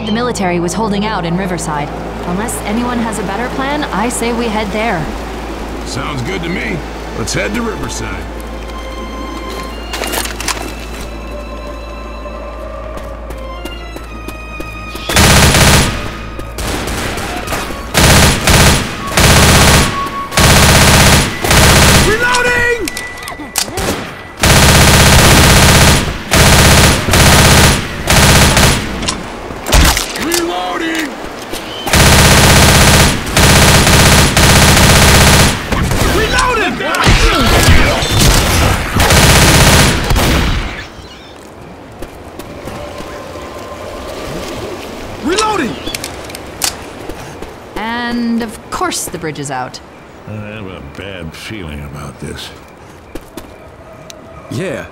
the military was holding out in Riverside. Unless anyone has a better plan, I say we head there. Sounds good to me. Let's head to Riverside. And of course the bridge is out. I have a bad feeling about this. Yeah.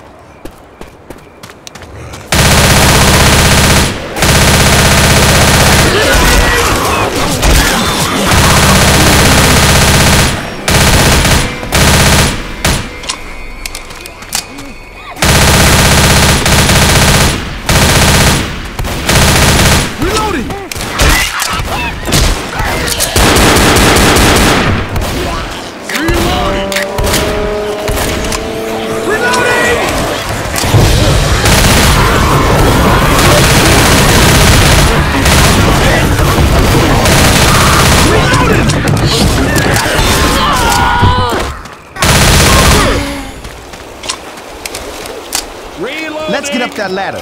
Let's get up that ladder.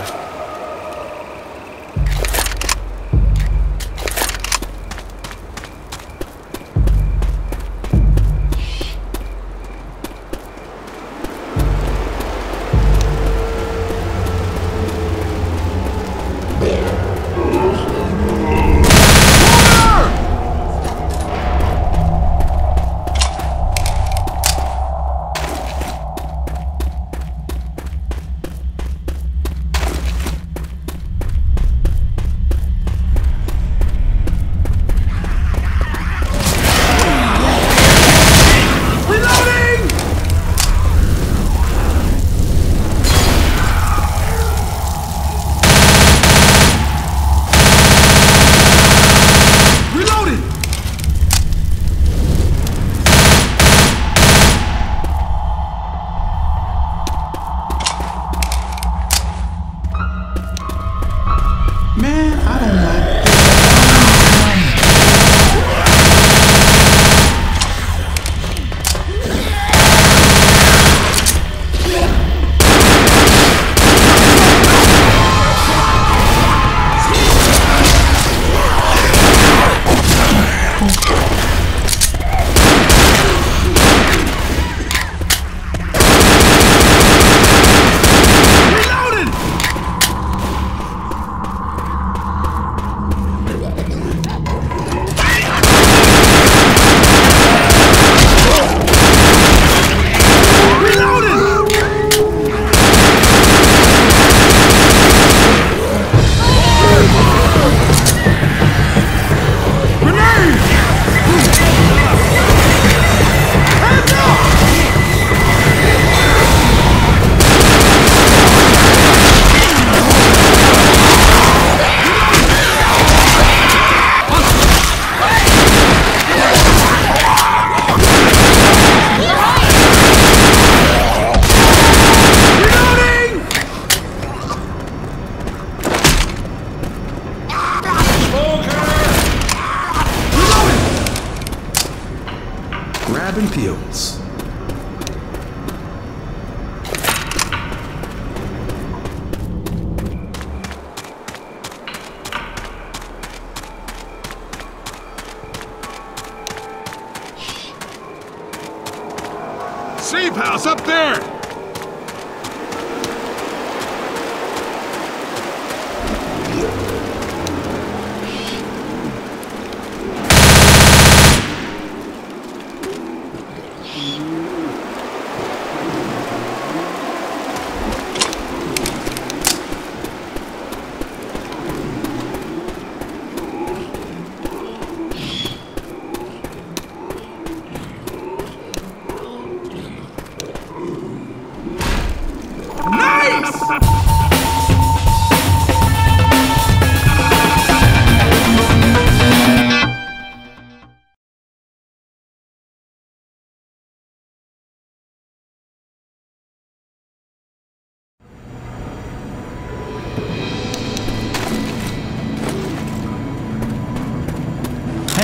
Grabbing pills. Safe house up there!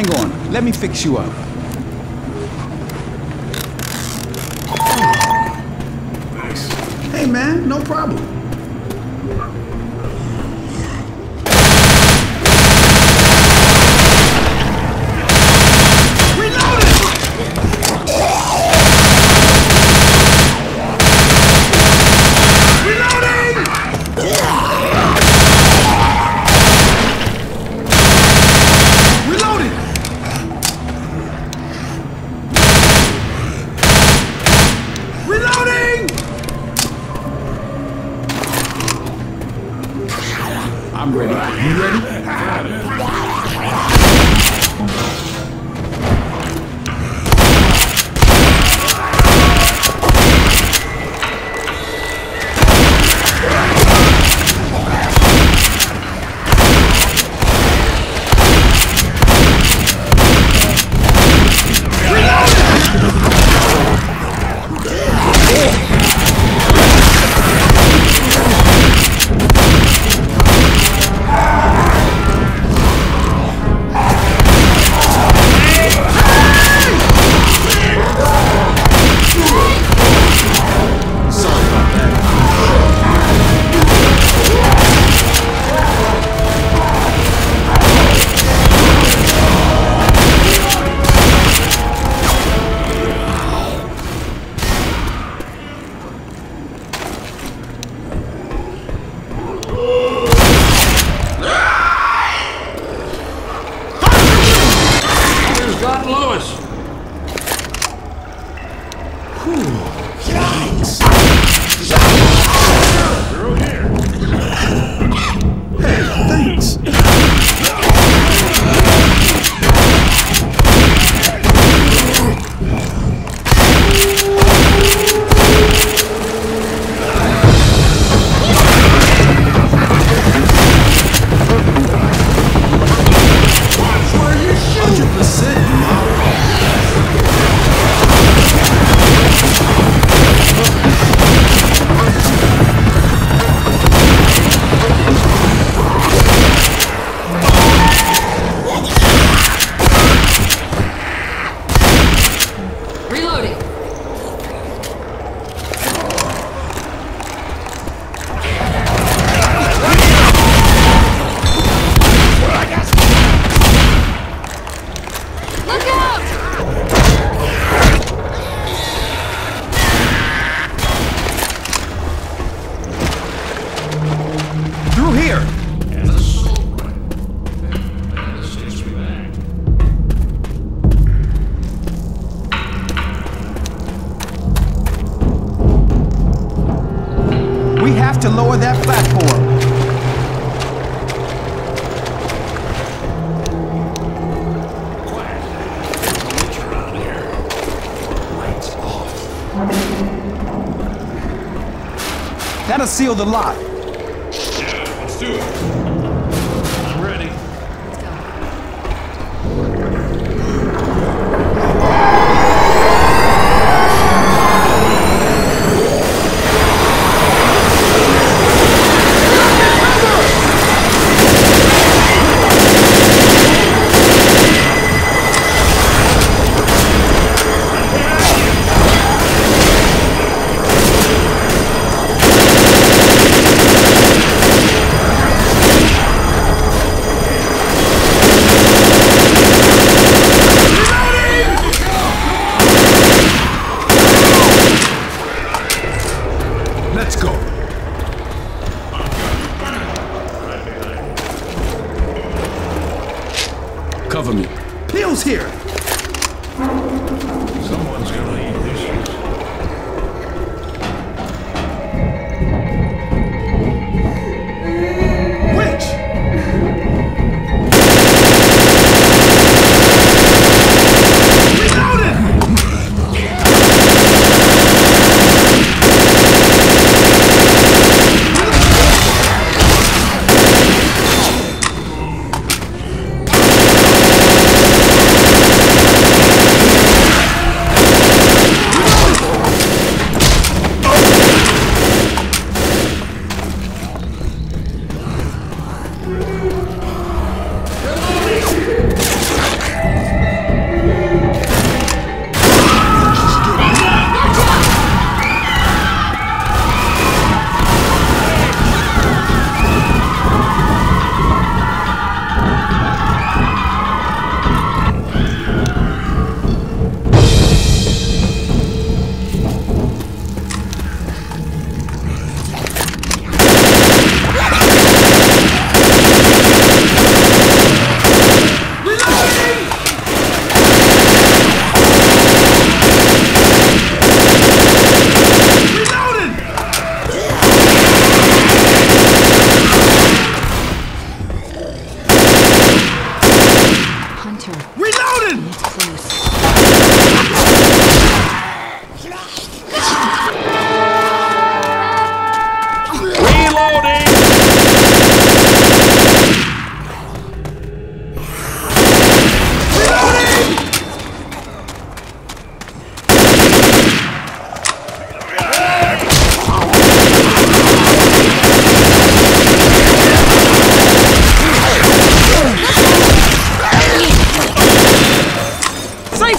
Hang on, let me fix you up. Thanks. Hey man, no problem. I'm ready. You ready? To lower that platform. That'll seal the lock. Yeah, let's do it. I'm ready.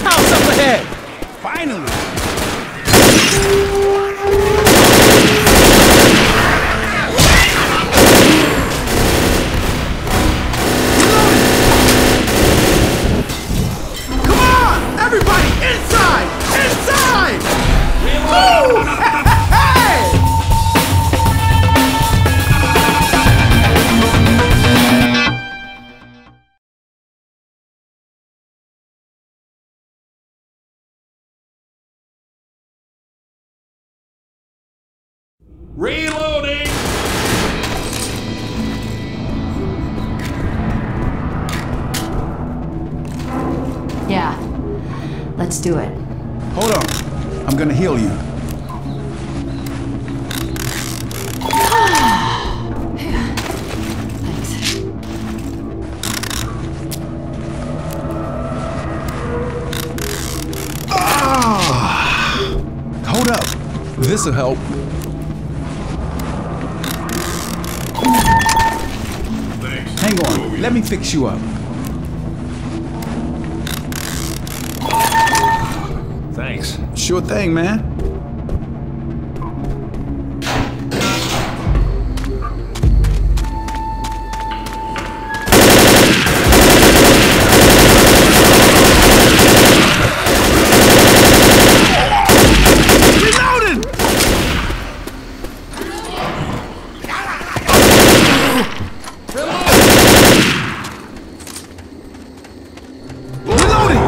warehouse up ahead! Finally! Come on! Everybody, inside! Inside! Woo! Hey! Reloading! Yeah. Let's do it. Hold on. I'm gonna heal you. Thanks. Hold up. This'll help. Thanks. Hang on. Let me fix you up. Thanks. Sure thing, man. Reloading! Reloading!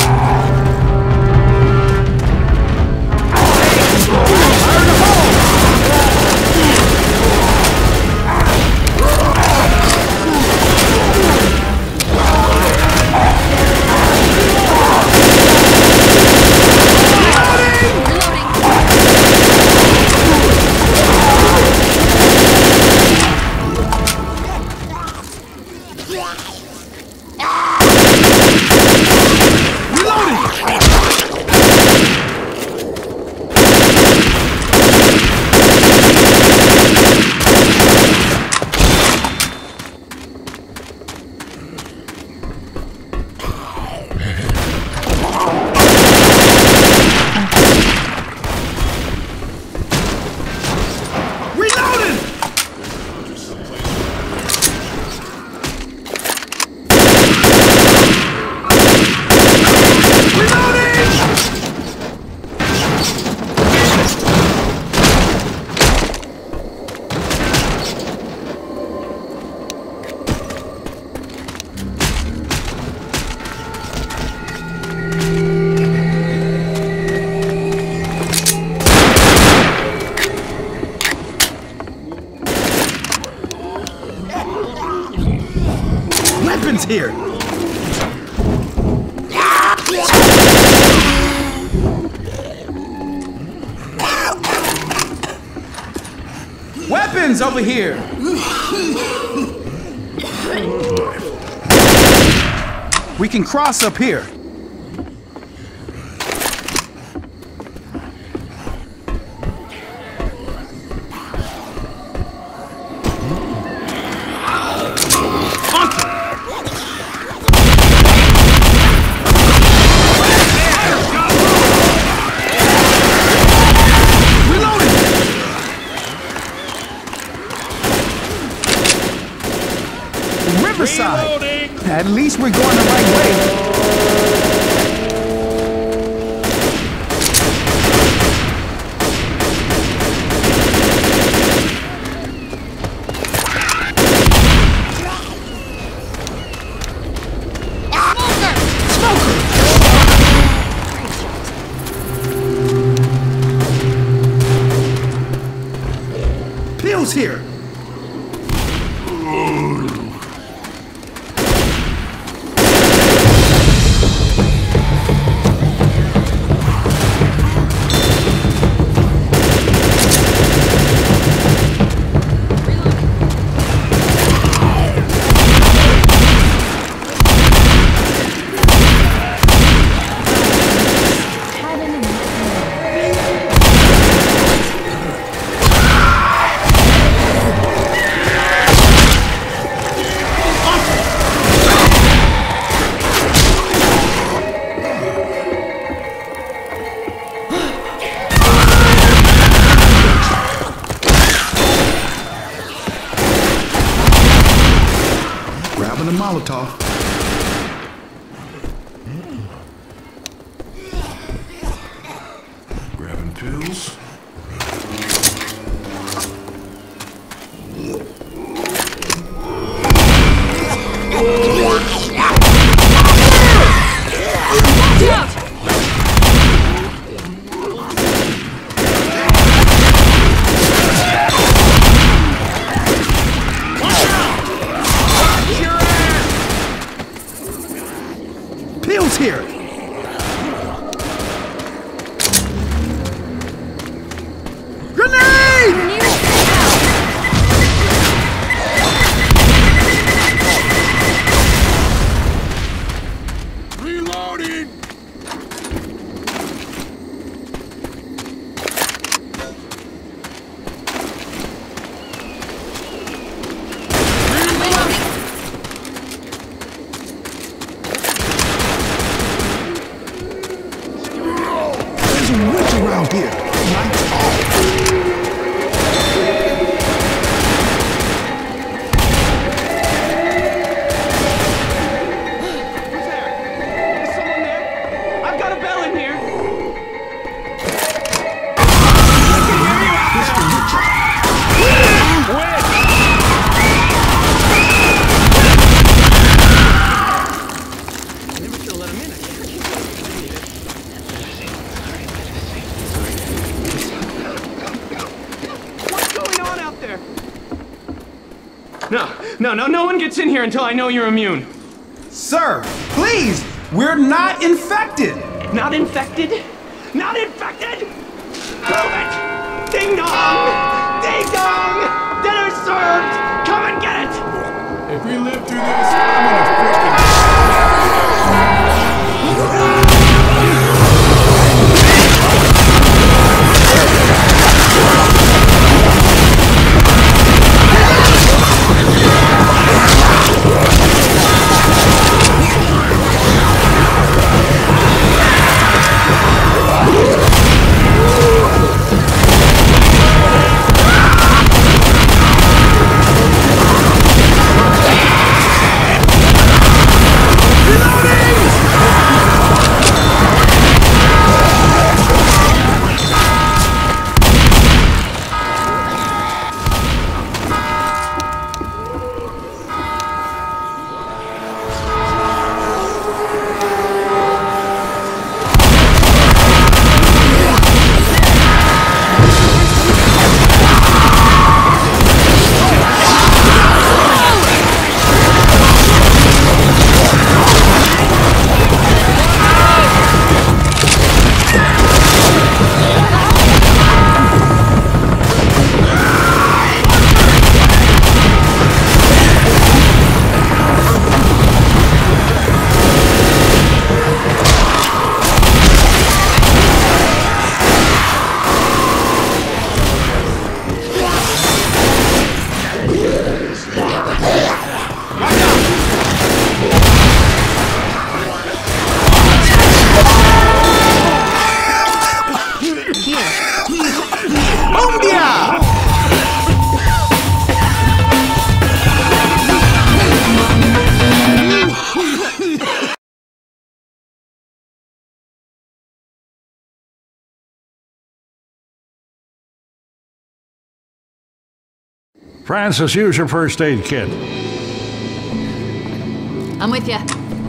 Weapons here! Weapons over here! We can cross up here. Riverside. At least we're going the right way. Pills here. Molotov. Grabbing pills. Pills here! Grenade! Reloading! There's a witch around here. Lights off. No one gets in here until I know you're immune. Sir, please! We're not infected! Not infected? Not infected? Prove it! Ding dong! Ding dong! Dinner served! Come and get it! If we live through this, I'm gonna freaking... Francis, use your first aid kit. I'm with you.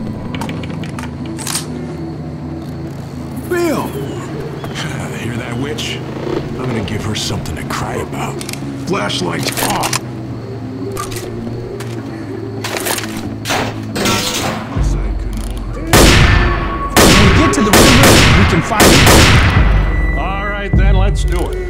Bill! Hear that witch? I'm gonna give her something to cry about. Flashlights off! When we get to the river, we can find it. All right, then, let's do it.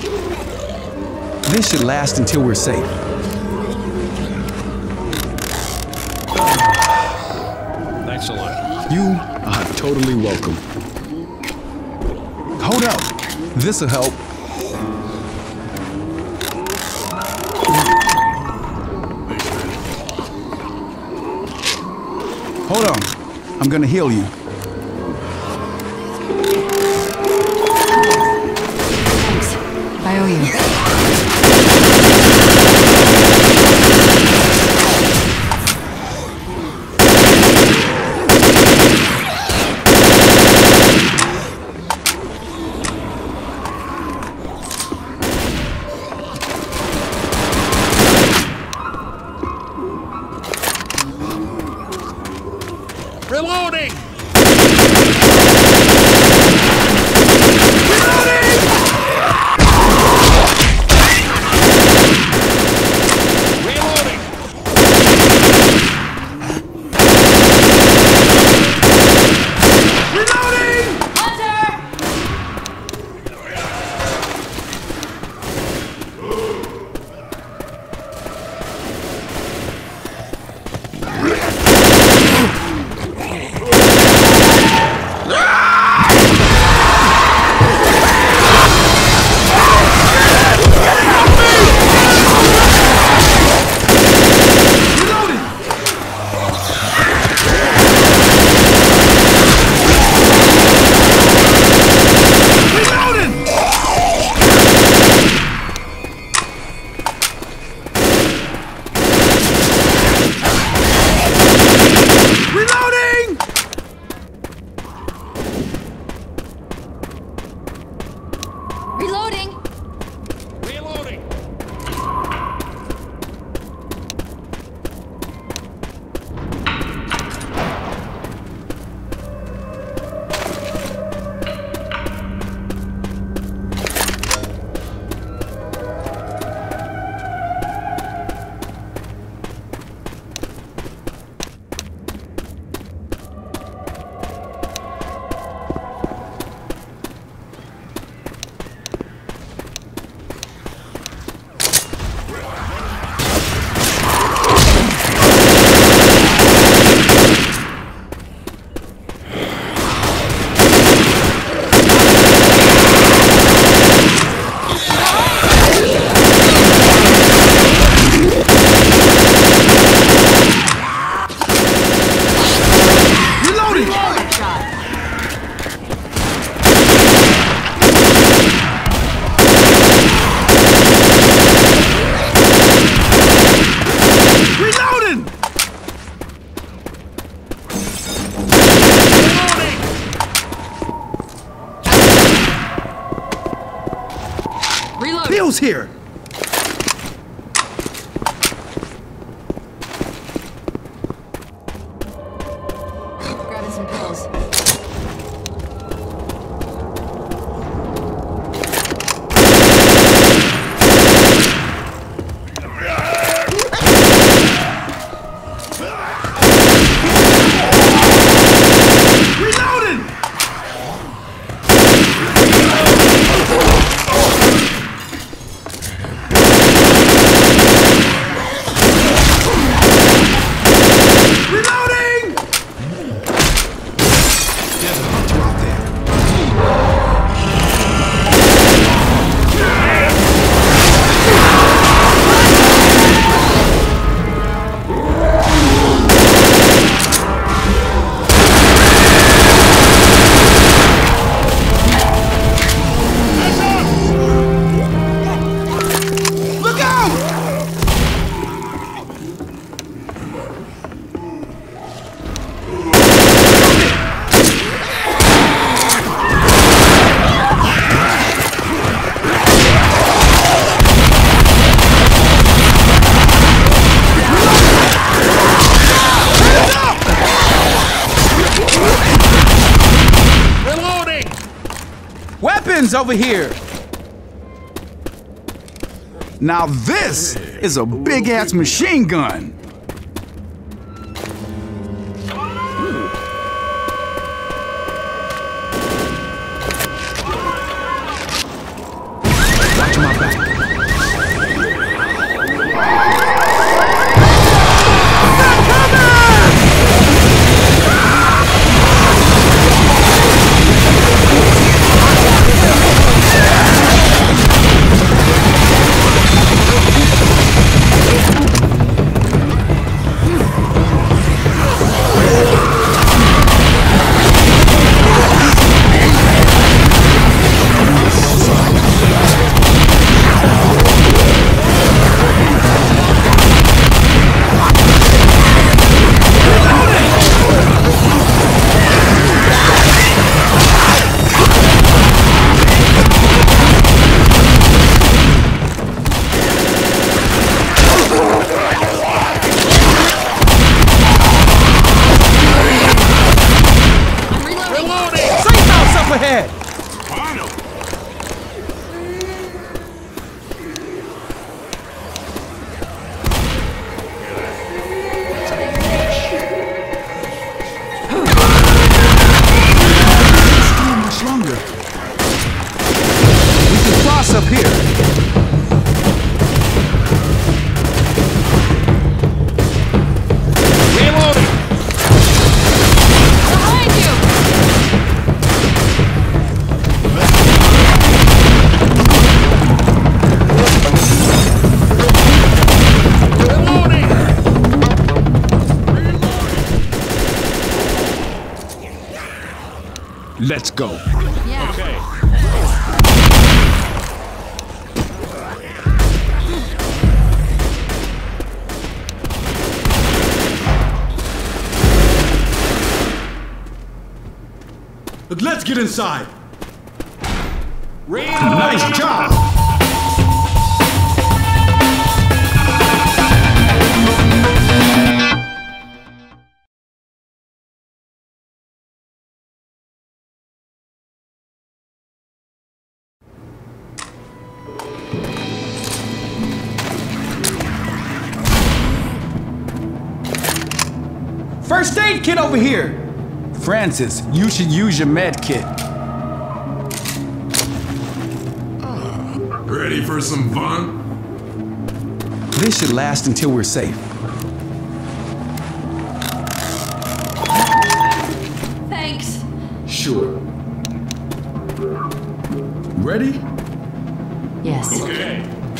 This should last until we're safe. Thanks a lot. You are totally welcome. Hold up. This'll help. Hold on. I'm gonna heal you. Thanks. I owe you. Reloading! Reloading! Reloading! Bill's here! Grabbing some pills. Weapons over here! Now this is a big-ass machine gun! Watch up here? Reloading! Behind you! Let's go. Yeah. Okay. Let's get inside. Reloading! Nice job. First aid kit over here. Francis, you should use your med kit. Ready for some fun? This should last until we're safe. Thanks. Sure. Ready? Yes. Okay.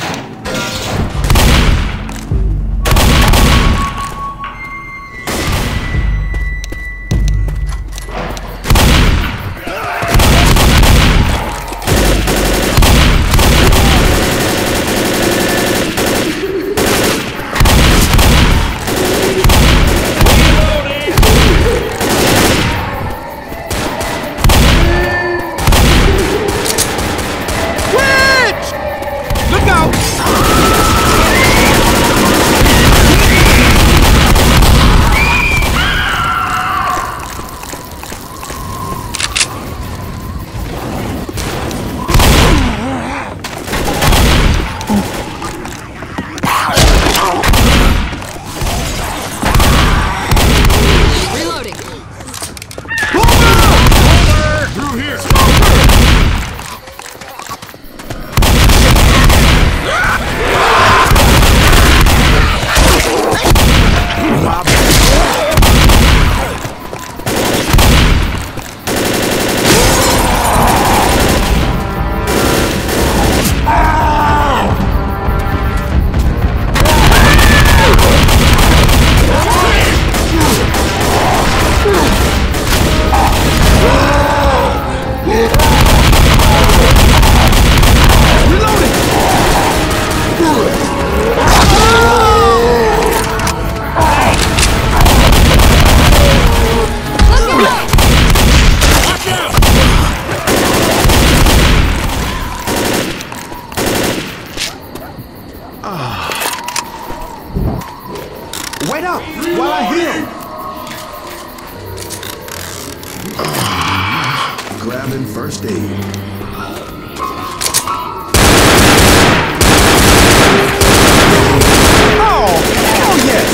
Wait up while I heal. Grabbing first aid. Oh, hell yes!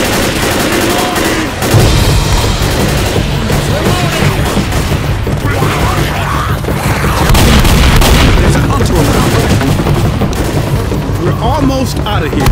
There's a hunter around. We're almost out of here.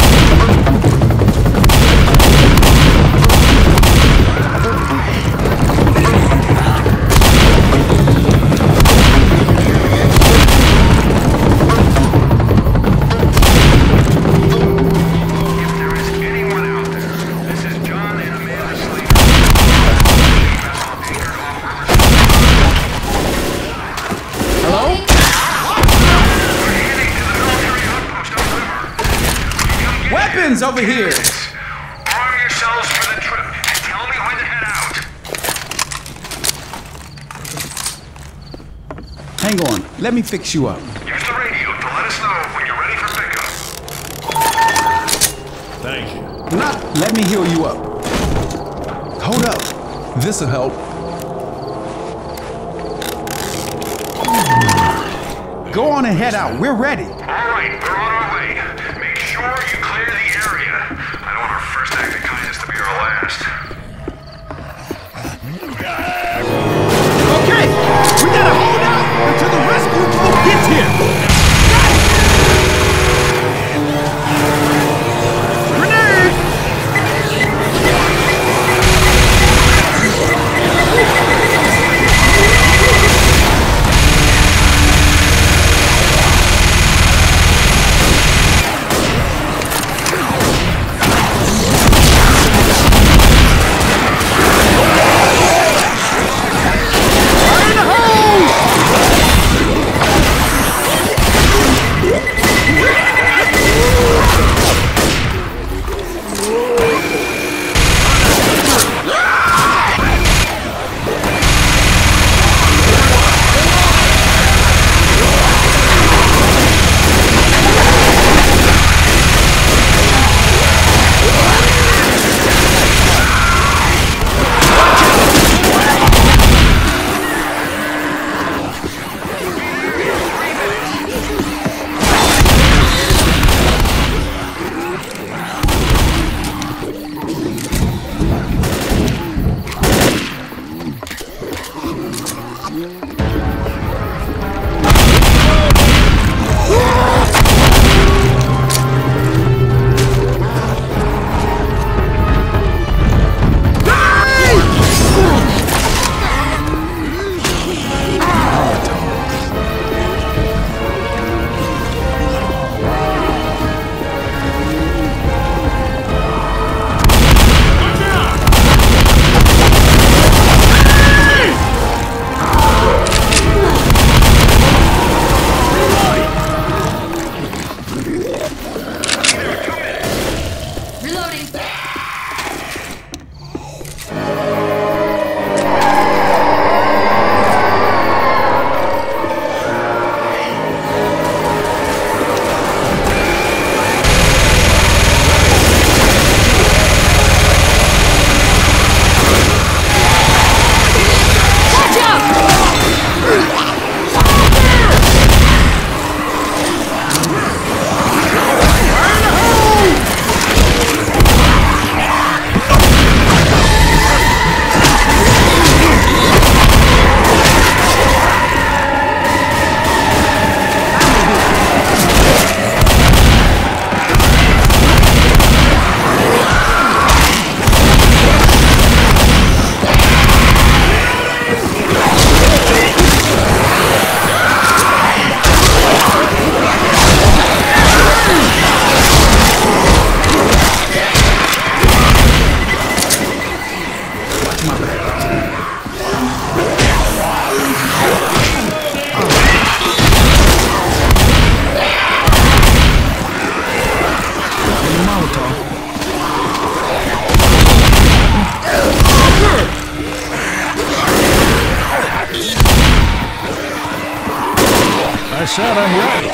Weapons over here! Arm yourselves for the trip and tell me when to head out. Hang on, let me fix you up. Use the radio to let us know when you're ready for pickup. Thank you. Let me heal you up. Hold up. This'll help. Go on and head out. We're ready. All right, we're on our way. Make sure you clear the area. I don't want our first act of kindness to be our last. Okay, we gotta hold out until the rescue boat gets here. set and ready.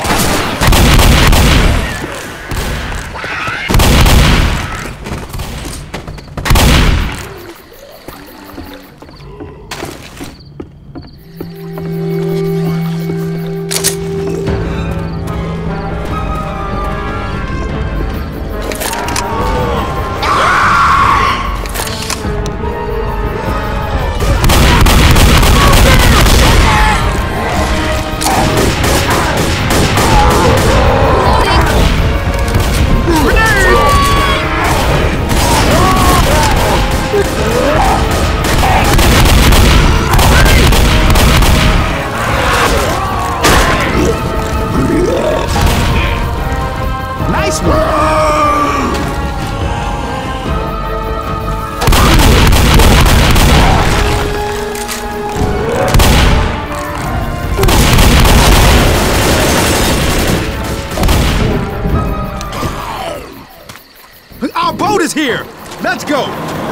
Nice one! Our boat is here! Let's go!